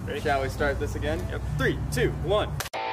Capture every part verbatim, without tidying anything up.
Ready? Shall we start this again? Yep. Three, two, one.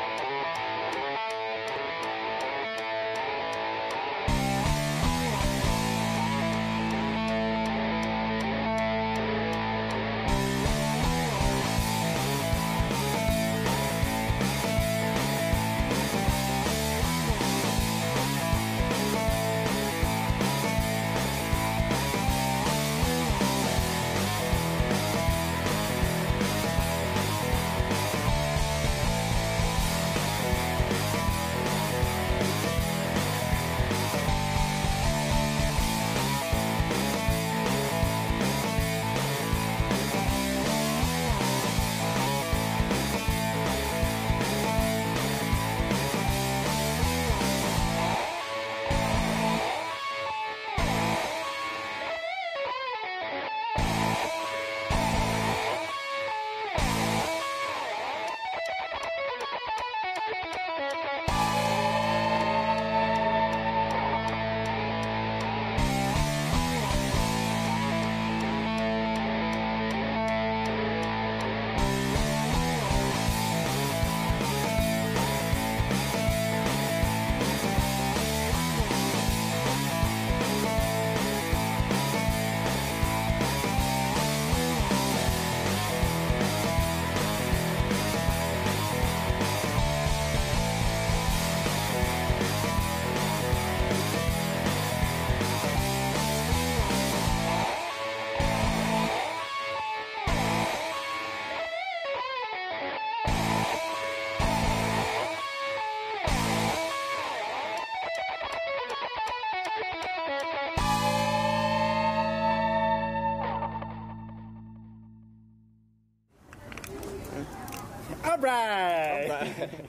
All right. All right.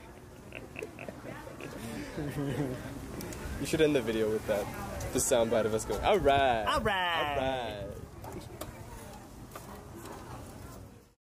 You should end the video with that. The soundbite of us going, all right. All right. All right.